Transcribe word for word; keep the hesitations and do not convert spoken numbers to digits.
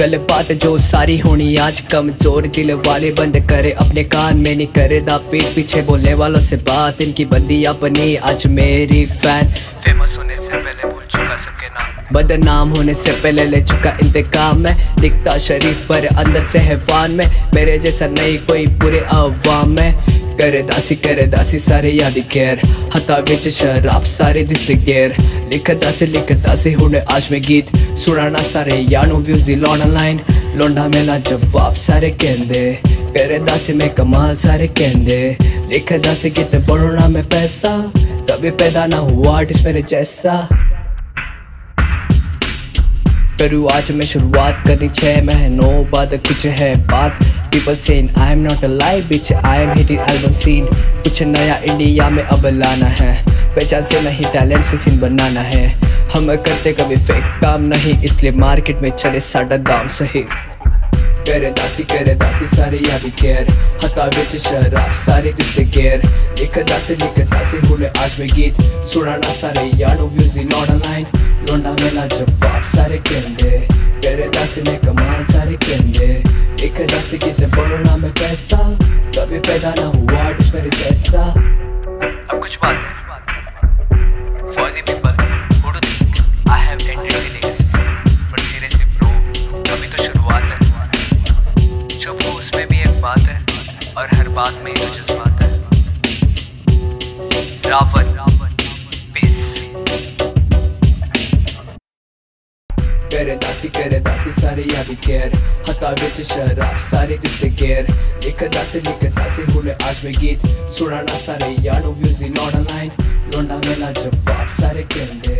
गल बात जो सारी होनी आज कमजोर दिल वाले बंद करे अपने कान में, नहीं करे दा पीठ पीछे बोलने वालों से बात। इनकी बंदी अपनी आज मेरी फैन, फेमस होने से पहले भूल चुका सबके नाम, बदनाम होने से पहले ले चुका इंतकाम। मैं दिखता शरीफ पर अंदर से हैवान में, मेरे जैसा नहीं कोई पूरे अवाम में। करे दासी करे दासी सारे यादी केर, हता विच शराब सारे दिसते गेर। लिखता से लिखता से हुने आज में गीत, सुनाना सारे यानो व्यूज दी लौंडा लाइन। लौंडा मेला जवाब सारे कहंदे, करे दासी में कमाल सारे कहंदे। लिखता से कितने बढ़ोना में पैसा, कभी पैदा ना हुआ आर्टिस्ट मेरे जैसा। करूँ आज मैं शुरुआत करनी छह महीनों बाद कुछ है बात। People saying I am not alive bitch, I am hitting album scene। कुछ नया इंडिया में अब लाना है, पहचान से नहीं टैलेंट से सीन बनाना है। हम करते कभी फेक काम नहीं, इसलिए मार्केट में चले साढ़ा दाम सही। करे दासी करे दासी सारे यादी केर, हता विच शराब सारे दिसते गेर। लिखता से लिखता से हुने आज में गीत, सुनाना सारे यानो व्यूज दी लौंडा लाइन। लौंडा मेला जवाब सारे कहंदे, करे दासी में कमाल सारे कहंदे। लिखता से कितने बढ़ोना में पैसा, कभी पैदा ना हुआ आर्टिस्ट मेरे जैसा। अब कुछ बात है for the people who do think I have ended the days, but seriously bro, अभी तो शुरुआत है। चुप हो उसमें भी एक बात है, और हर बात में ही तो जज्बात है। रावण पेस। करे दासी करे दासी सारे यादी केर, हता विच शराब सारे दिसते गेर। लिखता से लिखता से हुने आज में गीत, सुनाना सारे यानो व्यूज दी लौंडा लाइन। लौंडा मेला जवाब सारे कहंदे,